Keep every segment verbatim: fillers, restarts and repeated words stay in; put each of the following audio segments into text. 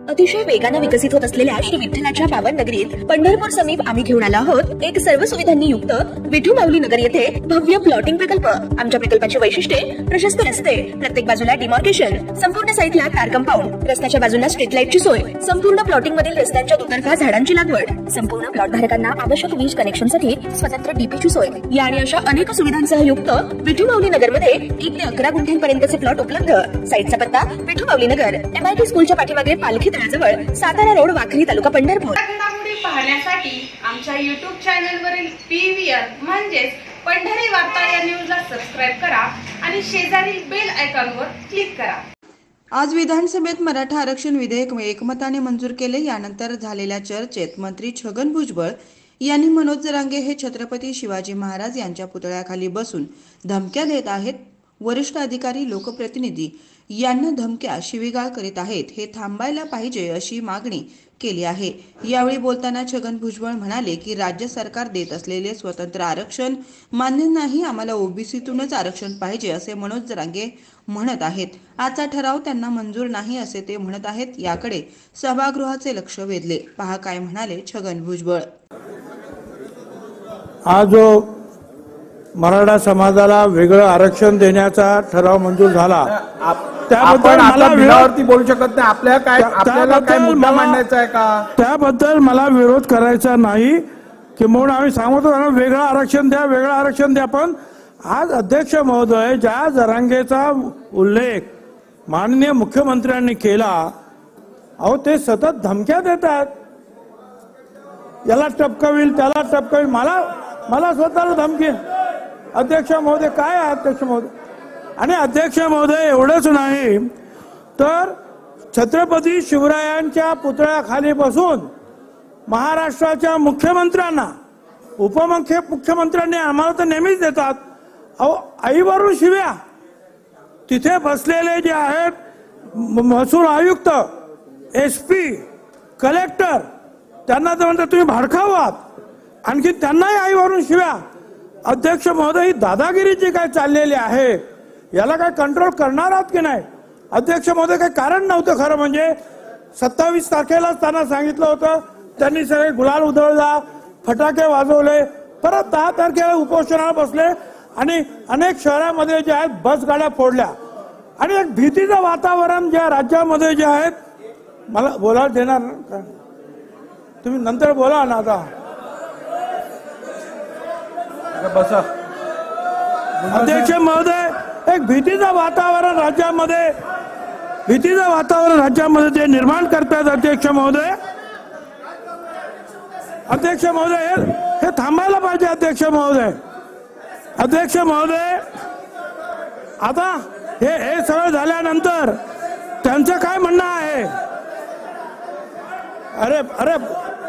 अतिशय वेगाने विकसित होत असलेल्या श्री विठ्ठलाच्या पावन नगरीत पंढरपूर समीप आम्ही घेऊन आलो आहोत एक सर्व सुविधांनी युक्त विठू माऊली नगर येथे भव्य प्लॉटिंग प्रकल्प। आमच्या प्रकल्पाची वैशिष्ट्ये प्रशस्त रस्ते, प्रत्येक बाजूला डिमार्केशन, संपूर्ण साईटला कार कंपाऊंड, रस्त्याच्या बाजूला स्ट्रीट लाईटची सोय, संपूर्ण प्लॉटिंग मधील रस्त्यांच्या दुतर्फा झाडांची लागवड, संपूर्ण प्लॉट धारकांना आवश्यक वीज कनेक्शनसाठी स्वतंत्र डीपीची सोय या आणि अशा अनेक सुविधांसह युक्त विठू माऊली नगर मध्ये एक ते अकरा गुंठ्यांपर्यंतचे प्लॉट उपलब्ध। साईटचा पत्ता विठू माऊली नगर, एमआयटी स्कूलच्या पाठीमागे पालखी तळाजवळ, सातारा रोड, वाखरी तालुका पंढरपूर। घडामोडी पाहण्यासाठी आमच्या यूट्यूब चॅनलवरील पीव्हीआर म्हणजेच पंढरी वार्ता या न्यूजला सबस्क्राइब करा आणि शेजारील बेल आयकॉनवर क्लिक करा। आज विधानसभेत मराठा आरक्षण विधेयक एकमताने मंजूर केले। यानंतर झालेल्या चर्चेत मंत्री छगन भुजबळ यांनी मनोज जरांगे हे छत्रपती शिवाजी महाराज यांच्या पुतळ्याखाली बसून धमक्या देत आहेत, वरिष्ठ अधिकारी लोकप्रतिनिधी यांना धमक्या शिवीगाळ करीत आहेत, हे थांबायला पाहिजे अशी मागणी केली आहे। यावेळी बोलताना छगन भुजबळ म्हणाले की राज्य सरकार देत असलेले स्वतंत्र आरक्षण मान्य नाही, आम्हाला ओबीसीतूनच आरक्षण पाहिजे असे मनोज जरांगे म्हणत आहेत। आजचा ठराव त्यांना मंजूर नाही असे ते म्हणत आहेत। याकडे सभागृहाचे लक्ष वेधले, पहा काय म्हणाले छगन भुजबळ। आज जो मराठा समाजाला वेगळं आरक्षण देण्याचा ठराव मंजूर झाला त्याबद्दल मला विरोध बोलू शकत नाही। आपल्या काय आपल्याला काय मुद्दा मांडायचा आहे का त्याबद्दल मला विरोध करायचा नाही की म्हणून आम्ही सांगतो वेगळं आरक्षण द्या वेगळं आरक्षण द्या। पण आज अध्यक्ष महोदय ज्या जरांगेचा उल्लेख माननीय मुख्यमंत्र्यांनी केला, अहो ते सतत धमक्या देतात, याला टपकविल त्याला टपकविल, मला मला स्वतःला धमकी। अध्यक्ष महोदय काय आहे अध्यक्ष महोदय? आणि अध्यक्ष महोदय एवढंच नाही तर छत्रपती शिवरायांच्या पुतळ्याखाली बसून महाराष्ट्राच्या मुख्यमंत्र्यांना उपमुख्य मुख्यमंत्र्यांनी आम्हाला तर नेहमीच देतात, अहो आईवरून शिव्या। तिथे बसलेले जे आहेत महसूल आयुक्त, एसपी, कलेक्टर, त्यांना तर म्हणतात तुम्ही भाडखाऊ आहात, आणखी त्यांनाही आईवरून शिव्या। अध्यक्ष महोदय ही दादागिरी जी काय चाललेली आहे याला काय कंट्रोल करणार आहात की नाही? अध्यक्ष महोदय काही कारण नव्हतं खरं म्हणजे सत्तावीस तारखेलाच त्यांना सांगितलं होतं, त्यांनी सगळे गुलाल उधळला, फटाके वाजवले, परत दहा तारखेला उपोषणाला बसले आणि अनेक शहरामध्ये जे आहेत बस गाड्या फोडल्या आणि एक भीतीचं वातावरण ज्या राज्यामध्ये जे आहेत, मला बोलायला देणार ना तुम्ही? नंतर बोला ना, आता बसा। अध्यक्ष महोदय एक भीतीचं वातावरण राज्यामध्ये भीतीचं वातावरण राज्यामध्ये ते निर्माण करतात। अध्यक्ष महोदय अध्यक्ष महोदय हे थांबायला पाहिजे। अध्यक्ष महोदय अध्यक्ष महोदय आता हे हे सगळं झाल्यानंतर त्यांचं काय म्हणणं आहे? अरे अरे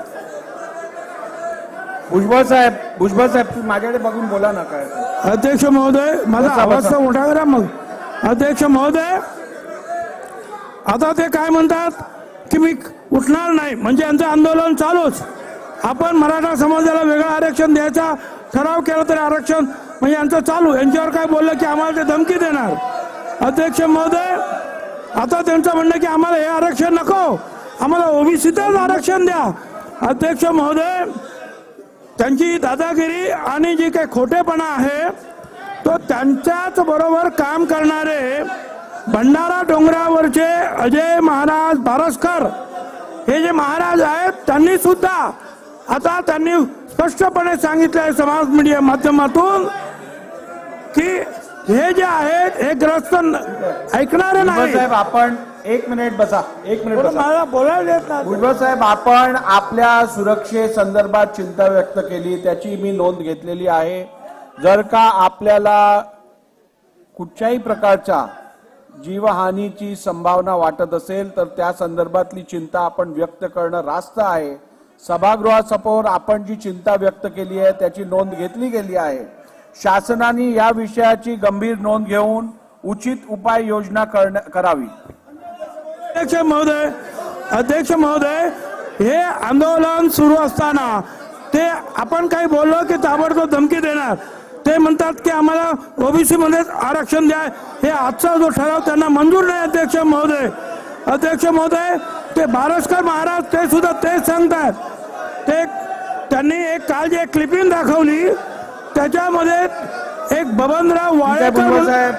भुजबळ साहेब भुजबळ साहेब माझ्याकडे बघून बोला ना काय। अध्यक्ष महोदय माझा आवाज तर मोठा करा मग। अध्यक्ष महोदय आता ते काय म्हणतात की मी उठणार नाही, म्हणजे यांचं आंदोलन चालूच। आपण मराठा समाजाला वेगळं आरक्षण द्यायचा ठराव केला तरी आरक्षण म्हणजे यांचं चालू, यांच्यावर काय बोललं की आम्हाला ते धमकी देणार। अध्यक्ष महोदय आता त्यांचं म्हणणं की आम्हाला हे आरक्षण नको, आम्हाला ओबीसीतच आरक्षण द्या। अध्यक्ष महोदय त्यांची दादागिरी आणि जी काही खोटेपणा आहे तो त्यांच्याच बरोबर काम करणारे भंडारा डोंगरावरचे अजय महाराज बारसकर हे जे महाराज आहेत त्यांनी सुद्धा आता त्यांनी स्पष्टपणे सांगितलंय समाज मीडिया माध्यमातून की हे जे आहेत हे ग्रस्त ऐकणारे नाही। साहेब आपण एक मिनिट बसा, एक मिनिट मला बोलायला देत नाही। भुजबळ साहेब आपण आपल्या सुरक्षेसंदर्भात चिंता व्यक्त केली, त्याची मी नोंद घेतलेली आहे। जर का आपल्याला कुठच्याही प्रकारच्या जीवहानीची संभावना वाटत असेल तर त्या संदर्भातली चिंता आपण व्यक्त करणं रास्त आहे। सभागृहासमोर आपण जी चिंता व्यक्त केली आहे त्याची नोंद घेतली गेली आहे। शासनाने या विषयाची गंभीर नोंद घेऊन उचित उपाययोजना करावी। अध्यक्ष महोदय अध्यक्ष महोदय हे आंदोलन सुरू असताना ते आपण काही बोललो की ताबडतोब धमकी देणार, ते म्हणतात की आम्हाला ओबीसी मध्ये आरक्षण द्या, हे आजचा जो ठराव त्यांना मंजूर नाही। अध्यक्ष महोदय अध्यक्ष महोदय ते बारसकर महाराज ते सुद्धा तेच सांगतात. ते त्यांनी एक काल जे क्लिपिंग दाखवली त्याच्यामध्ये एक बबनराव वाळेकर साहेब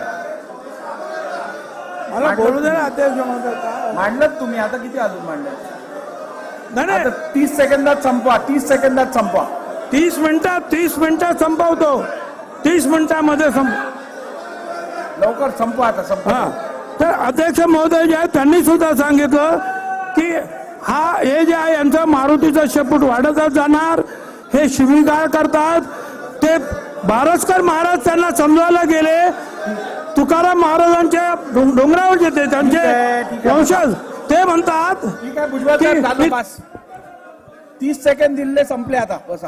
मला बोलू दे ना अध्यक्ष महोदय. मांडलं तुम्ही आता किती अजून मांडलं? नाही नाही आता तीस सेकंदात संपवा, तीस सेकंदात संपवा. तीस मिनिटात तीस मिनिटात संपवतो. तीस मिनिटामध्ये संप लवकर संपवा आता संपवा. हा तर अध्यक्ष महोदय जे आहेत त्यांनी सुद्धा सांगितलं की हा हे जे आहे यांचा मारुतीचा शेपूट वाढतच जाणार, हे शिवीगाळ करतात. ते बारसकर महाराज त्यांना समजायला गेले, तुकाराम महाराजांच्या डों- डोंगरावर जेते त्यांचे वंशज ते म्हणतात. ठीक आहे भुजबळ साहेब झालं बस. तीस सेकंद दिले संपले आता बसा.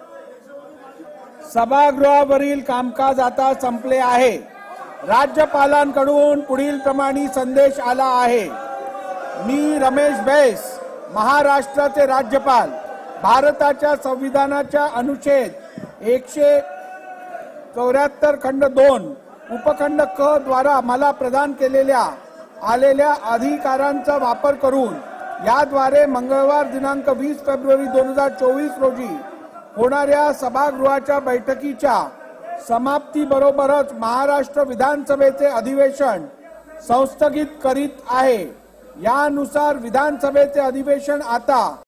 सभागृहावरील कामकाज आता संपले आहे. राज्यपालांकडून पुढील प्रमाणे संदेश आला आहे. मी रमेश बैस, महाराष्ट्राचे राज्यपाल, भारताच्या संविधानाच्या अनुच्छेद एकशे चौऱ्याहत्तर खंड दोन उपखंड क द्वारा मला प्रदान केलेल्या आलेल्या अधिकारांचा वापर करून याद्वारे मंगळवार दिनांक वीस फेब्रुवारी दोन हजार चोवीस रोजी होणाऱ्या सभागृहाच्या बैठकीच्या समाप्तीबरोबरच महाराष्ट्र विधानसभेचे अधिवेशन संस्थगित करीत आहे. यानुसार विधानसभेचे अधिवेशन आता